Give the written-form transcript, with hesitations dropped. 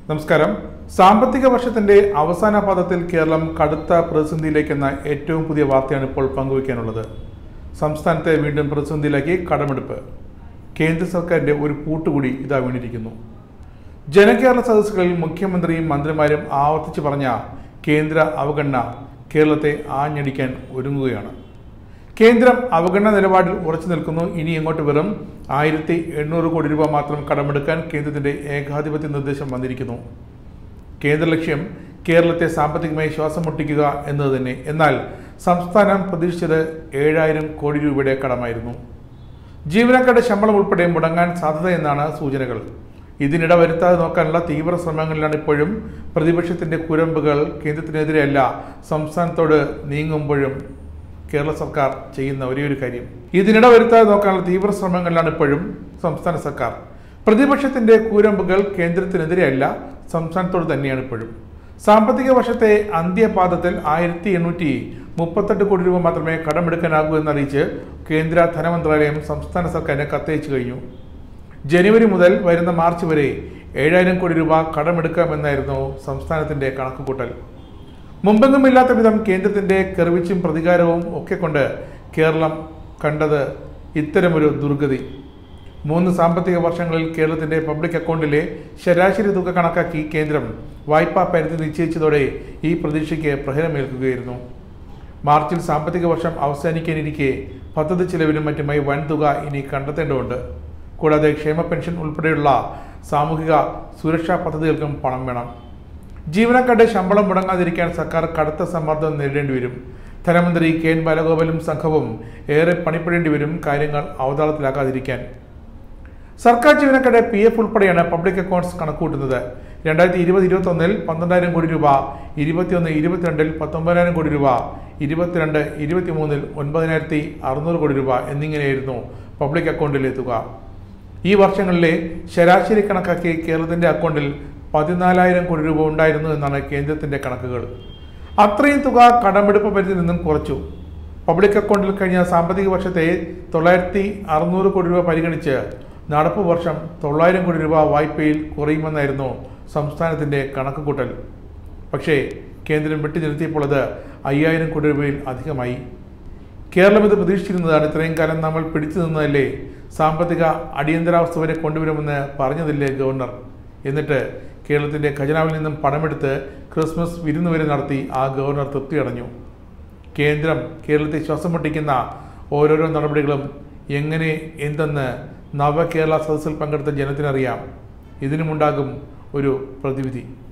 നമസ്കാരം. സാമ്പത്തിക വർഷത്തിന്റെ അവസാന പാദത്തിൽ കേരളം കടുത്ത പ്രതിസന്ധിയിലേക്കെന്ന ഏറ്റവും പുതിയ വാർത്തയാണ് ഇപ്പോൾ പങ്കുവയ്ക്കാനുള്ളത്. സംസ്ഥാനത്തെ വീണ്ടും പ്രതിസന്ധിയിലേക്ക് കടമെടുപ്പ്. കേന്ദ്ര സർക്കാരിന്റെ ഒരു പൂട്ടുകൂടി ഇതാ വീണിരിക്കുന്നു. ജനകേരള സദസ്സുകളിൽ മുഖ്യമന്ത്രിയും മന്ത്രിമാരും ആവർത്തിച്ചു പറഞ്ഞ കേന്ദ്ര അവഗണന കേരളത്തെ ആഞ്ഞടിക്കാൻ ഒരുങ്ങുകയാണ്. കേന്ദ്രം അവഗണന നിലപാടിൽ ഉറച്ചു നിൽക്കുന്നു. ഇനി ഇങ്ങോട്ട് വെറും 1800 കോടി രൂപ മാത്രം കടമെടുക്കാൻ കേന്ദ്രത്തിന്റെ ഏകാധിപത്യ നിർദ്ദേശം വന്നിരിക്കുന്നു. കേന്ദ്ര ലക്ഷ്യം കേരളത്തെ സാമ്പത്തികമായി ശ്വാസം മുട്ടിക്കുക എന്നത് തന്നെ. എന്നാൽ സംസ്ഥാനം പ്രതീക്ഷിച്ചത് 7000 കോടി രൂപയുടെ കടമായിരുന്നു. ജീവനക്കാരുടെ ശമ്പളം ഉൾപ്പെടെ മുടങ്ങാൻ സാധ്യതയെന്നാണ് സൂചനകൾ. ഇതിനിട വരുത്താതെ നോക്കാനുള്ള തീവ്ര ശ്രമങ്ങളിലാണ് ഇപ്പോഴും പ്രതിപക്ഷത്തിന്റെ കുരമ്പുകൾ കേന്ദ്രത്തിനെതിരെയല്ല സംസ്ഥാനത്തോട് നീങ്ങുമ്പോഴും കേരള സർക്കാർ ചെയ്യുന്ന ഒരേയൊരു കാര്യം. ഇതിനിട വരുത്താതെ നോക്കാനുള്ള തീവ്ര ശ്രമങ്ങളിലാണ് ഇപ്പോഴും സംസ്ഥാന സർക്കാർ. പ്രതിപക്ഷത്തിന്റെ കൂരമ്പുകൾ കേന്ദ്രത്തിനെതിരെയല്ല സംസ്ഥാനത്തോട് തന്നെയാണ് ഇപ്പോഴും. സാമ്പത്തിക വർഷത്തെ അന്ത്യപാദത്തിൽ 1838 കോടി രൂപ മാത്രമേ കടമെടുക്കാനാകൂ എന്നറിയിച്ച് കേന്ദ്ര ധനമന്ത്രാലയം സംസ്ഥാന സർക്കാരിന് കത്തയച്ചു കഴിഞ്ഞു. ജനുവരി മുതൽ വരുന്ന മാർച്ച് വരെ 7000 കോടി രൂപ കടമെടുക്കാമെന്നായിരുന്നു സംസ്ഥാനത്തിന്റെ കണക്കുകൂട്ടൽ. മുമ്പെങ്ങുമില്ലാത്ത വിധം കേന്ദ്രത്തിന്റെ കെറിവിച്ചും പ്രതികാരവും ഒക്കെ കൊണ്ട് കേരളം കണ്ടത് ഇത്തരമൊരു ദുർഗതി. 3 സാമ്പത്തിക വർഷങ്ങളിൽ കേരളത്തിന്റെ പബ്ലിക് അക്കൗണ്ടിലെ ശരാശരി തുക കണക്കാക്കി കേന്ദ്രം വായ്പാ പരിധി നിശ്ചയിച്ചതോടെ ഈ പ്രതീക്ഷയ്ക്ക് പ്രഹരമേൽക്കുകയായിരുന്നു. മാർച്ചിൽ സാമ്പത്തിക വർഷം അവസാനിക്കാനിരിക്കെ പദ്ധതി ചെലവിനും മറ്റുമായി വൻതുക ഇനി കണ്ടെത്തേണ്ടതുണ്ട്. കൂടാതെ ക്ഷേമ പെൻഷൻ ഉൾപ്പെടെയുള്ള സാമൂഹിക സുരക്ഷാ പദ്ധതികൾക്കും പണം വേണം. ജീവനക്കാരുടെ ശമ്പളം മുടങ്ങാതിരിക്കാൻ സർക്കാർ കടുത്ത സമ്മർദ്ദം നേരിടേണ്ടി വരും. ധനമന്ത്രി കെ എൻ ബാലഗോപാലും സംഘവും ഏറെ പണിപ്പെടേണ്ടി വരും കാര്യങ്ങൾ അവതാളത്തിലാക്കാതിരിക്കാൻ. സർക്കാർ ജീവനക്കാരുടെ PF ഉൾപ്പെടെയാണ് പബ്ലിക് അക്കൗണ്ട്സ് കണക്കുകൂട്ടുന്നത്. 2020-21 12,000 കോടി രൂപ, 21-22 19,000 കോടി രൂപ, 22-23 9,600 കോടി രൂപ എന്നിങ്ങനെയായിരുന്നു പബ്ലിക് അക്കൗണ്ടിലെ തുക. ഈ വർഷങ്ങളിലെ ശരാശരി കണക്കാക്കി കേരളത്തിന്റെ അക്കൗണ്ടിൽ 14,000 കോടി രൂപ ഉണ്ടായിരുന്നു എന്നാണ് കേന്ദ്രത്തിന്റെ കണക്കുകൾ. അത്രയും തുക കടമെടുപ്പ് പരിധിയിൽ നിന്നും കുറച്ചു. പബ്ലിക് അക്കൗണ്ടിൽ കഴിഞ്ഞ സാമ്പത്തിക വർഷത്തെ 9,600 കോടി രൂപ പരിഗണിച്ച് നടപ്പ് വർഷം 9,000 കോടി രൂപ വായ്പയിൽ കുറയുമെന്നായിരുന്നു സംസ്ഥാനത്തിന്റെ കണക്കുകൂട്ടൽ. പക്ഷേ കേന്ദ്രം വെട്ടിനിർത്തിയപ്പോൾ അത് 5,000 കോടി രൂപയിൽ അധികമായി. കേരളം ഇത് പ്രതീക്ഷിച്ചിരുന്നതാണ്. ഇത്രയും കാലം നമ്മൾ പിടിച്ചു നിന്നതല്ലേ, സാമ്പത്തിക അടിയന്തരാവസ്ഥ വരെ കൊണ്ടുവരുമെന്ന് പറഞ്ഞതില്ലേ ഗവർണർ. എന്നിട്ട് കേരളത്തിന്റെ ഖജനാവിൽ നിന്നും പണമെടുത്ത് ക്രിസ്മസ് വിരുന്ന് വരെ നടത്തി ആ ഗവർണർ തൃപ്തിയടഞ്ഞു. കേന്ദ്രം കേരളത്തെ ശ്വാസം മുട്ടിക്കുന്ന ഓരോരോ നടപടികളും എങ്ങനെ എന്തെന്ന് നവകേരള സദസ്സിൽ പങ്കെടുത്ത ജനത്തിനറിയാം. ഇതിനുമുണ്ടാകും ഒരു പ്രതിവിധി.